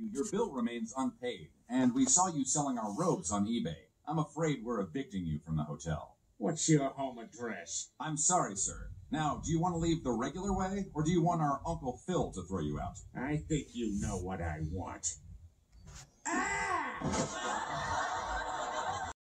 your bill remains unpaid, and we saw you selling our robes on eBay. I'm afraid we're evicting you from the hotel. What's your home address? I'm sorry, sir. Now, do you want to leave the regular way, or do you want our Uncle Phil to throw you out? I think you know what I want. Ah!